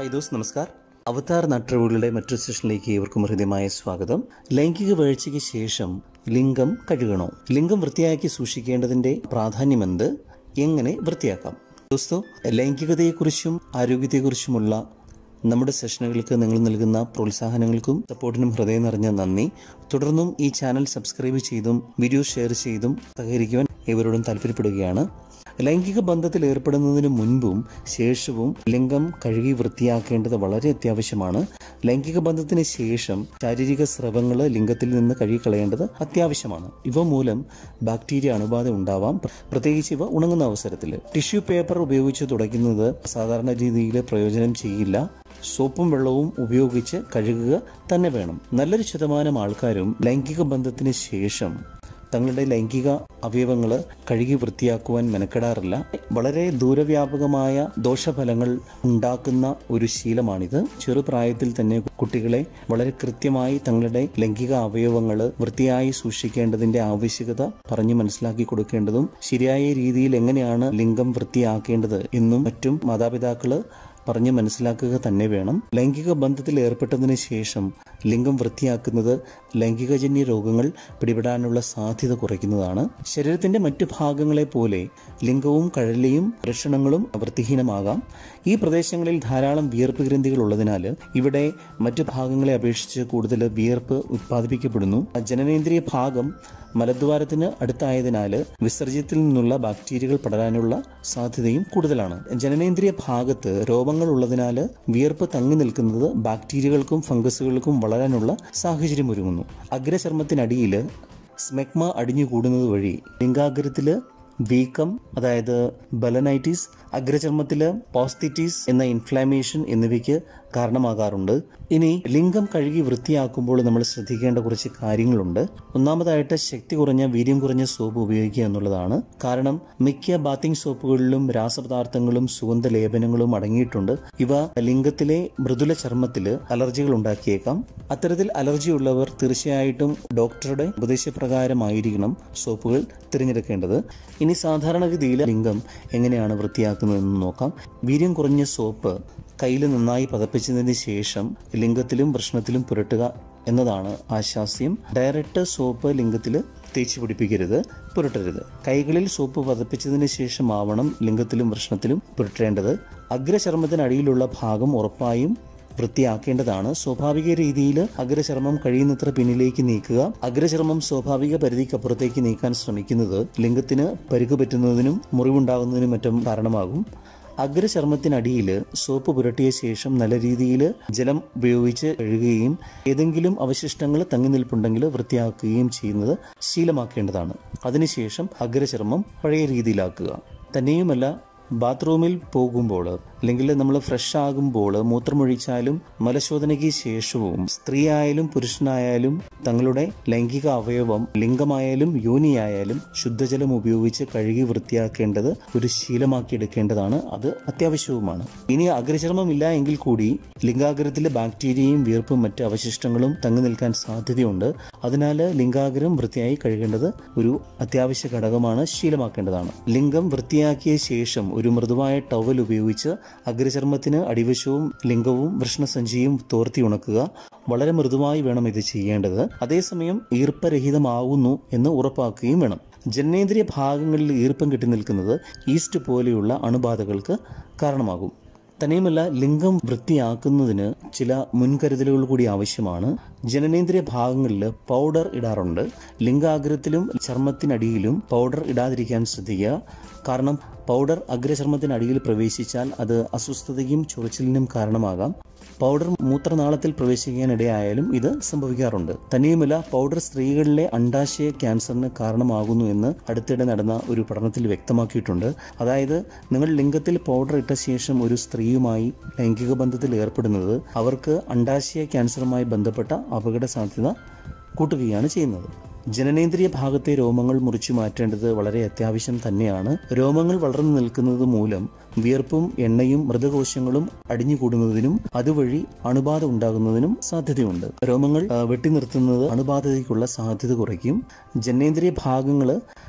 Hi those, നമസ്കാർ. അവതാർ നാട്ടറിവുകളുടെ മറ്റൊരു സെഷനിലേക്ക് ഏവർക്കും ഹൃദ്യമായ സ്വാഗതം. ലൈംഗിക വീഴ്ചയ്ക്ക് ശേഷം ലിംഗം കഴുകണോ? ലിംഗം വൃത്തിയാക്കി സൂക്ഷിക്കേണ്ടതിൻ്റെ പ്രാധാന്യമെന്ത്? എങ്ങനെ വൃത്തിയാക്കാം? ദോസ്തോ, ലൈംഗികതയെക്കുറിച്ചും ആരോഗ്യത്തെക്കുറിച്ചുമുള്ള നമ്മുടെ സെഷനുകൾക്ക് നിങ്ങൾ നൽകുന്ന പ്രോത്സാഹനങ്ങൾക്കും സപ്പോർട്ടിനും ഹൃദയം നിറഞ്ഞ നന്ദി. തുടർന്നും ഈ ചാനൽ സബ്സ്ക്രൈബ് ചെയ്തും വീഡിയോ ഷെയർ ചെയ്തും സഹകരിക്കുവാൻ ഏവരോടും താല്പര്യപ്പെടുകയാണ്. ലൈംഗിക ബന്ധത്തിൽ ഏർപ്പെടുന്നതിന് മുൻപും ശേഷവും ലിംഗം കഴുകി വൃത്തിയാക്കേണ്ടത് വളരെ അത്യാവശ്യമാണ്. ലൈംഗിക ബന്ധത്തിന് ശേഷം ശാരീരിക സ്രവങ്ങൾ ലിംഗത്തിൽ നിന്ന് കഴുകിക്കളയേണ്ടത് അത്യാവശ്യമാണ്. ഇവ മൂലം ബാക്ടീരിയ അണുബാധ ഉണ്ടാവാം, പ്രത്യേകിച്ച് ഇവ ഉണങ്ങുന്ന അവസരത്തിൽ. ടിഷ്യൂ പേപ്പർ ഉപയോഗിച്ച് തുടയ്ക്കുന്നത് സാധാരണ രീതിയിൽ പ്രയോജനം ചെയ്യില്ല. സോപ്പും വെള്ളവും ഉപയോഗിച്ച് കഴുകുക തന്നെ വേണം. നല്ലൊരു ശതമാനം ആൾക്കാരും ലൈംഗിക ബന്ധത്തിന് ശേഷം തങ്ങളുടെ ലൈംഗിക അവയവങ്ങൾ കഴുകി വൃത്തിയാക്കുവാൻ മെനക്കെടാറില്ല. വളരെ ദൂരവ്യാപകമായ ദോഷഫലങ്ങൾ ഉണ്ടാക്കുന്ന ഒരു ശീലമാണിത്. ചെറുപ്രായത്തിൽ തന്നെ കുട്ടികളെ വളരെ കൃത്യമായി തങ്ങളുടെ ലൈംഗിക അവയവങ്ങൾ വൃത്തിയായി സൂക്ഷിക്കേണ്ടതിന്റെ ആവശ്യകത പറഞ്ഞു മനസ്സിലാക്കി കൊടുക്കേണ്ടതും ശരിയായ രീതിയിൽ എങ്ങനെയാണ് ലിംഗം വൃത്തിയാക്കേണ്ടത് എന്നും മറ്റും മാതാപിതാക്കള് പറഞ്ഞ് മനസ്സിലാക്കുക തന്നെ വേണം. ലൈംഗിക ബന്ധത്തിൽ ഏർപ്പെട്ടതിന് ശേഷം ലിംഗം വൃത്തിയാക്കുന്നത് ലൈംഗികജന്യ രോഗങ്ങൾ പിടിപെടാനുള്ള സാധ്യത കുറയ്ക്കുന്നതാണ്. ശരീരത്തിന്റെ മറ്റു ഭാഗങ്ങളെ പോലെ ലിംഗവും കഴലിയും ലക്ഷണങ്ങളും വൃത്തിഹീനമാകാം. ഈ പ്രദേശങ്ങളിൽ ധാരാളം വിയർപ്പ് ഗ്രന്ഥികൾ ഉള്ളതിനാൽ ഇവിടെ മറ്റു ഭാഗങ്ങളെ അപേക്ഷിച്ച് കൂടുതൽ വിയർപ്പ് ഉത്പാദിപ്പിക്കപ്പെടുന്നു. ജനനേന്ദ്രിയ ഭാഗം മലദ്വാരത്തിന് അടുത്തായതിനാൽ വിസർജ്യത്തിൽ നിന്നുള്ള ബാക്ടീരിയകൾ പടരാനുള്ള സാധ്യതയും കൂടുതലാണ്. ജനനേന്ദ്രിയ ഭാഗത്ത് രോമങ്ങൾ ഉള്ളതിനാൽ വിയർപ്പ് തങ്ങി നിൽക്കുന്നത് ബാക്ടീരിയകൾക്കും ഫംഗസുകൾക്കും വളരാനുള്ള സാഹചര്യം ഒരുങ്ങുന്നു. അഗ്രചർമ്മത്തിനടിയിൽ സ്മെഗ്മ അടിഞ്ഞുകൂടുന്നത് വഴി ലിംഗാഗ്രത്തിൽ വീക്കം, അതായത് ബലനൈറ്റിസ്, അഗ്രചർമ്മത്തില് പോസ്തിറ്റിസ് എന്ന ഇൻഫ്ലാമേഷൻ എന്നിവയ്ക്ക് കാരണമാകാറുണ്ട്. ഇനി ലിംഗം കഴുകി വൃത്തിയാക്കുമ്പോൾ നമ്മൾ ശ്രദ്ധിക്കേണ്ട കുറച്ച് കാര്യങ്ങളുണ്ട്. ഒന്നാമതായിട്ട് ശക്തി കുറഞ്ഞ വീര്യം കുറഞ്ഞ സോപ്പ് ഉപയോഗിക്കുക എന്നുള്ളതാണ്. കാരണം മിക്ക ബാത്തിങ് സോപ്പുകളിലും രാസപദാർത്ഥങ്ങളും സുഗന്ധ ലേപനങ്ങളും അടങ്ങിയിട്ടുണ്ട്. ഇവ ലിംഗത്തിലെ മൃദുല ചർമ്മത്തിൽ അലർജികൾ ഉണ്ടാക്കിയേക്കാം. അത്തരത്തിൽ അലർജി ഉള്ളവർ തീർച്ചയായിട്ടും ഡോക്ടറുടെ ഉപദേശപ്രകാരമായിരിക്കണം സോപ്പുകൾ തിരഞ്ഞെടുക്കേണ്ടത്. ഇനി സാധാരണഗതിയിൽ ലിംഗം എങ്ങനെയാണ് വൃത്തിയാക്കുന്നതെന്ന് നോക്കാം. വീര്യം കുറഞ്ഞ സോപ്പ് കയ്യിൽ നന്നായി പതപ്പിച്ചതിന് ശേഷം ലിംഗത്തിലും വൃഷ്ണത്തിലും പുരട്ടുക എന്നതാണ് ആശാസ്യം. ഡയറക്റ്റ് സോപ്പ് ലിംഗത്തിൽ തേച്ച് പിടിപ്പിക്കരുത്, പുരട്ടരുത്. കൈകളിൽ സോപ്പ് പതപ്പിച്ചതിന് ശേഷം ആവണം ലിംഗത്തിലും വൃഷ്ണത്തിലും പുരട്ടേണ്ടത്. അഗ്രചർമ്മത്തിനടിയിലുള്ള ഭാഗം ഉറപ്പായും വൃത്തിയാക്കേണ്ടതാണ്. സ്വാഭാവിക രീതിയിൽ അഗ്രചർമ്മം കഴിയുന്നത്ര പിന്നിലേക്ക് നീക്കുക. അഗ്രചർമ്മം സ്വാഭാവിക പരിധിക്കപ്പുറത്തേക്ക് നീക്കാൻ ശ്രമിക്കുന്നത് ലിംഗത്തിന് പരിക്ക് പറ്റുന്നതിനും മുറിവുണ്ടാകുന്നതിനും മറ്റും കാരണമാകും. അഗ്രചർമ്മത്തിനടിയിൽ സോപ്പ് പുരട്ടിയ ശേഷം നല്ല രീതിയിൽ ജലം ഉപയോഗിച്ച് കഴുകുകയും ഏതെങ്കിലും അവശിഷ്ടങ്ങൾ തങ്ങി നിൽപ്പുണ്ടെങ്കിൽ വൃത്തിയാക്കുകയും ചെയ്യുന്നത് ശീലമാക്കേണ്ടതാണ്. അതിനുശേഷം അഗ്രചർമ്മം പഴയ രീതിയിലാക്കുക. തന്നെയുമല്ല, ബാത്റൂമിൽ പോകുമ്പോൾ അല്ലെങ്കിൽ നമ്മൾ ഫ്രഷ് ആകുമ്പോൾ മൂത്രമൊഴിച്ചാലും മലശോധനയ്ക്ക് ശേഷവും സ്ത്രീ ആയാലും പുരുഷനായാലും തങ്ങളുടെ ലൈംഗിക അവയവം ലിംഗമായാലും യോനിയായാലും ശുദ്ധജലം ഉപയോഗിച്ച് കഴുകി വൃത്തിയാക്കേണ്ടത് ഒരു ശീലമാക്കി എടുക്കേണ്ടതാണ്. അത് അത്യാവശ്യവുമാണ്. ഇനി അഗ്രചർമ്മം ഇല്ല എങ്കിൽ കൂടി ലിംഗാഗ്രത്തിലെ ബാക്ടീരിയയും വിയർപ്പും മറ്റ് അവശിഷ്ടങ്ങളും തങ്ങി നിൽക്കാൻ സാധ്യതയുണ്ട്. അതിനാൽ ലിംഗാഗ്രം വൃത്തിയായി കഴുകേണ്ടത് ഒരു അത്യാവശ്യ ഘടകമാണ്, ശീലമാക്കേണ്ടതാണ്. ലിംഗം വൃത്തിയാക്കിയ ശേഷം ഒരു മൃദുവായ ടവൽ ഉപയോഗിച്ച് അഗ്രചർമ്മത്തിന് അടിവശവും ലിംഗവും വൃഷ്ണസഞ്ചിയും തോർത്തി ഉണക്കുക. വളരെ മൃദുവായി വേണം ഇത് ചെയ്യേണ്ടത്. അതേസമയം ഈർപ്പരഹിതമാവുന്നു എന്ന് ഉറപ്പാക്കുകയും വേണം. ജനനേന്ദ്രിയ ഭാഗങ്ങളിൽ ഈർപ്പം കെട്ടി നിൽക്കുന്നത് ഈസ്റ്റ് പോലെയുള്ള അണുബാധകൾക്ക് കാരണമാകും. തന്നെയുമല്ല, ലിംഗം വൃത്തിയാക്കുന്നതിന് ചില മുൻകരുതലുകൾ കൂടി ആവശ്യമാണ്. ജനനേന്ദ്രിയ ഭാഗങ്ങളിൽ പൗഡർ ഇടാറുണ്ട്. ലിംഗാഗ്രത്തിലും ചർമ്മത്തിനടിയിലും പൗഡർ ഇടാതിരിക്കാൻ ശ്രദ്ധിക്കുക. കാരണം പൗഡർ അഗ്രചർമ്മത്തിനടിയിൽ പ്രവേശിച്ചാൽ അത് അസ്വസ്ഥതയും ചൊറിച്ചിലിനും കാരണമാകാം. പൗഡർ മൂത്രനാളത്തിൽ പ്രവേശിക്കാനിടയായാലും ഇത് സംഭവിക്കാറുണ്ട്. തന്നെയുമല്ല, പൗഡർ സ്ത്രീകളിലെ അണ്ഡാശയ ക്യാൻസറിന് കാരണമാകുന്നു എന്ന് അടുത്തിടെ നടന്ന ഒരു പഠനത്തിൽ വ്യക്തമാക്കിയിട്ടുണ്ട്. അതായത് നിങ്ങൾ ലിംഗത്തിൽ പൗഡർ ഇട്ട ശേഷം ഒരു സ്ത്രീയുമായി ലൈംഗിക ബന്ധത്തിൽ ഏർപ്പെടുന്നത് അവർക്ക് അണ്ഡാശയ ക്യാൻസറുമായി ബന്ധപ്പെട്ട അപകട സാധ്യത കൂട്ടുകയാണ് ചെയ്യുന്നത്. ജനനേന്ദ്രിയ ഭാഗത്തെ രോമങ്ങൾ മുറിച്ചു മാറ്റേണ്ടത് വളരെ അത്യാവശ്യം തന്നെയാണ്. രോമങ്ങൾ വളർന്നു നിൽക്കുന്നത് മൂലം വിയർപ്പും എണ്ണയും മൃതകോശങ്ങളും അടിഞ്ഞുകൂടുന്നതിനും അതുവഴി അണുബാധ ഉണ്ടാകുന്നതിനും സാധ്യതയുണ്ട്. രോമങ്ങൾ വെട്ടി നിർത്തുന്നത് അണുബാധയ്ക്കുള്ള സാധ്യത കുറയ്ക്കും. ജനനേന്ദ്രിയ ഭാഗങ്ങൾ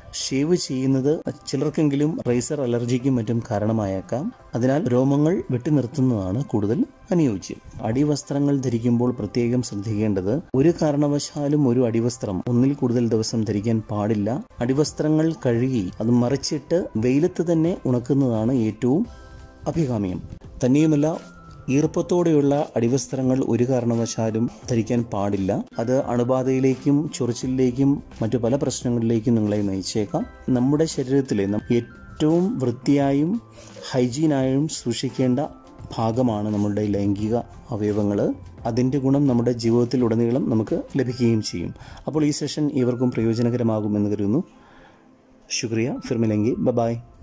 ഷേവ് ചെയ്യുന്നത് ചിലർക്കെങ്കിലും റേസർ അലർജിക്കും മറ്റും കാരണമായേക്കാം. അതിനാൽ രോമങ്ങൾ വെട്ടി നിർത്തുന്നതാണ് കൂടുതൽ അനുയോജ്യം. അടിവസ്ത്രങ്ങൾ ധരിക്കുമ്പോൾ പ്രത്യേകം ശ്രദ്ധിക്കേണ്ടത്, ഒരു കാരണവശാലും ഒരു അടിവസ്ത്രം ഒന്നിൽ കൂടുതൽ ദിവസം ധരിക്കാൻ പാടില്ല. അടിവസ്ത്രങ്ങൾ കഴുകി അത് മറിച്ചിട്ട് വെയിലത്ത് തന്നെ ഉണക്കുന്നതാണ് ഏറ്റവും അഭികാമ്യം. തന്നെയുമല്ല, ഈർപ്പത്തോടെയുള്ള അടിവസ്ത്രങ്ങൾ ഒരു കാരണവശാലും ധരിക്കാൻ പാടില്ല. അത് അണുബാധയിലേക്കും ചൊറിച്ചിലിലേക്കും മറ്റു പല പ്രശ്നങ്ങളിലേക്കും നിങ്ങളെ നയിച്ചേക്കാം. നമ്മുടെ ശരീരത്തിലെ ഏറ്റവും വൃത്തിയായും ഹൈജീനായും സൂക്ഷിക്കേണ്ട ഭാഗമാണ് നമ്മളുടെ ലൈംഗിക അവയവങ്ങൾ. അതിൻ്റെ ഗുണം നമ്മുടെ ജീവിതത്തിൽ ഉടനീളം നമുക്ക് ലഭിക്കുകയും ചെയ്യും. അപ്പോൾ ഈ സെഷൻ ഇവർക്കും പ്രയോജനകരമാകുമെന്ന് കരുതുന്നു. ശുക്രിയ. ഫിർ മിലേംഗെ. ബൈ.